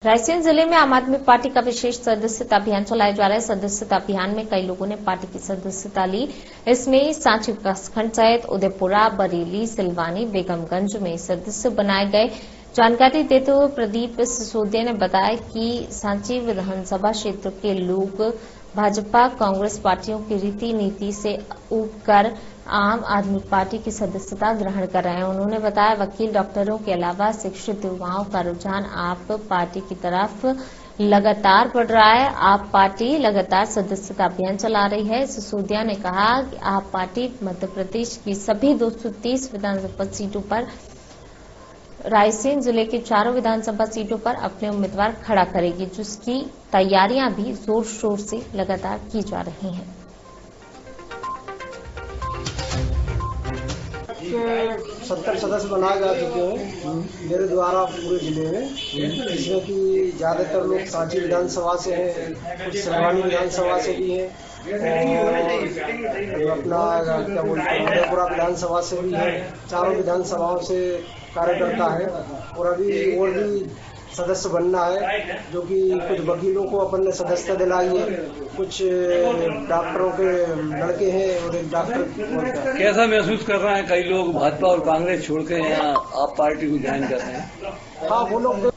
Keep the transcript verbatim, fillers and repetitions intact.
रायसेन जिले में आम आदमी पार्टी का विशेष सदस्यता अभियान चलाया जा रहा है। सदस्यता अभियान में कई लोगों ने पार्टी की सदस्यता ली। इसमें सांची विकासखंड सहित उदयपुरा, बरेली, सिलवानी, बेगमगंज में सदस्य बनाए गए। जानकारी देते हुए प्रदीप सिसोदिया ने बताया कि सांची विधानसभा क्षेत्र के लोग भाजपा कांग्रेस पार्टियों की रीति नीति से उबकर आम आदमी पार्टी की सदस्यता ग्रहण कर रहे हैं। उन्होंने बताया वकील, डॉक्टरों के अलावा शिक्षित युवाओं का रुझान आप पार्टी की तरफ लगातार बढ़ रहा है। आप पार्टी लगातार सदस्यता अभियान चला रही है। सिसोदिया ने कहा कि आप पार्टी मध्य प्रदेश की सभी दो सौ तीस विधानसभा सीटों पर रायसेन जिले के चारों विधानसभा सीटों पर अपने उम्मीदवार खड़ा करेगी, जिसकी तैयारियां भी जोर शोर से लगातार की जा रही हैं। सत्तर सदस्य बनाए जा चुके हैं मेरे द्वारा पूरे जिले में, जिसमें कि ज्यादातर लोग सांची विधानसभा से हैं, कुछ सिलवानी विधानसभा से भी हैं और अपना क्या बोलते हैं उदयपुरा विधानसभा से भी है। चारों विधानसभाओं से कार्यकर्ता है और अभी और भी सदस्य बनना है, जो कि कुछ वकीलों को अपन ने सदस्यता दिलाई है, कुछ डॉक्टरों के लड़के हैं और एक डॉक्टर। कैसा महसूस कर रहे हैं कई लोग भाजपा और कांग्रेस छोड़ के यहाँ आप पार्टी को ज्वाइन कर रहे हैं? हाँ, वो लोग